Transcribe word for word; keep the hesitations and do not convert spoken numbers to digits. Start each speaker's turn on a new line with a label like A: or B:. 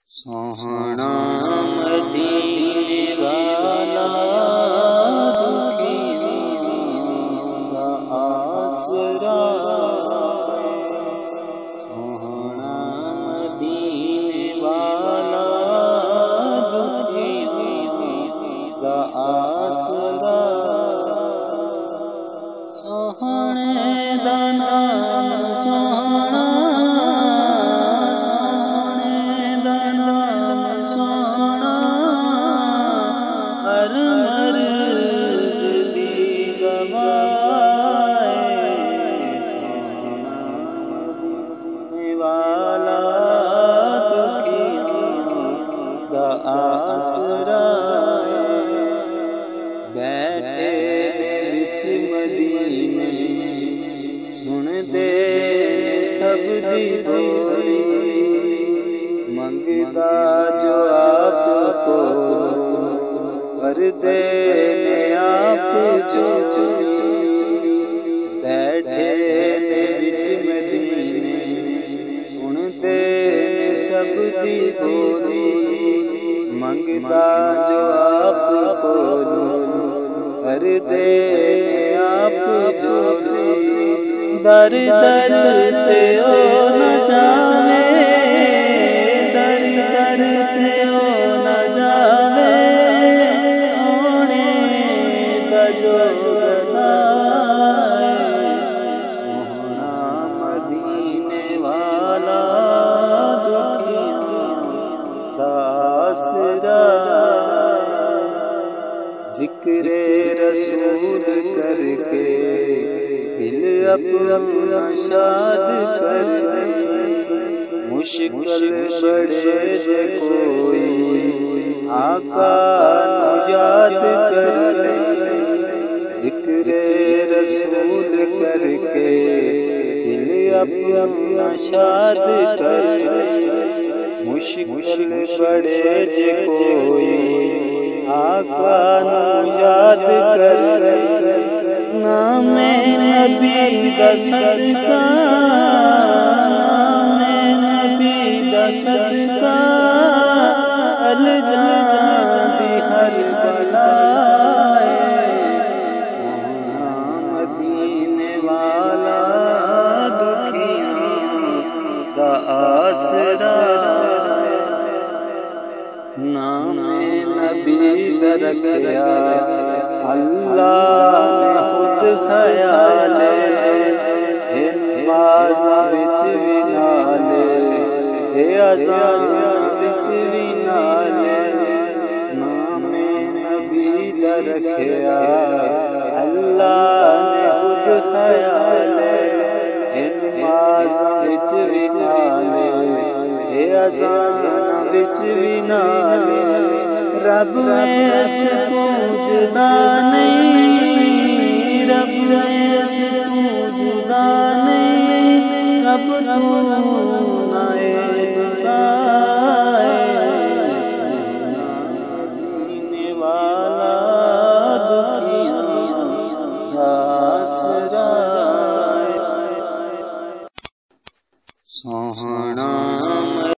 A: سوہنا مدینے والا دکھیوں دا آسرا، سوہنا مدینے والا دکھیوں دا آسرا، سوہنے دا نام سوہنا، آسرا بیٹھے وچ مدینے سنتے سب دی بولی، منگتا جو آپ کو کردے نے آپ جو، بیٹھے وچ مدینے سنتے سب دی بولی، منگتا جو آپ کو کردے آپ جو، در در تے او نہ جاوے، در در تے او نہ جاوے، سونے دا جو گدائے، سوہنا مدینے والا دکھیوں دا آسرا، ذکر رسول کر کے دل اپنا شاد کر، مشکل بڑے دے کوئی آقا نو یاد کر، ذکر رسول کر کے دل اپنا شاد کر، مشکل بڑے جے کوئی آقا نو یاد کر، نام نبی دا صدقہ، نام نبی دا صدقہ، ال جاندی ہر بلائے، سوہنا مدینے والا دکھیوں دا آسرا، نام نبی دا رکھیا اللہ نے خود خیال، نماز وچ وی نالے، اذان وچ وی نالے، نام نبی دا رکھیا اللہ نے خود خیال، نماز وچ وی نالے، اذان وچ وی نالے، رب اس کو جدا نہیں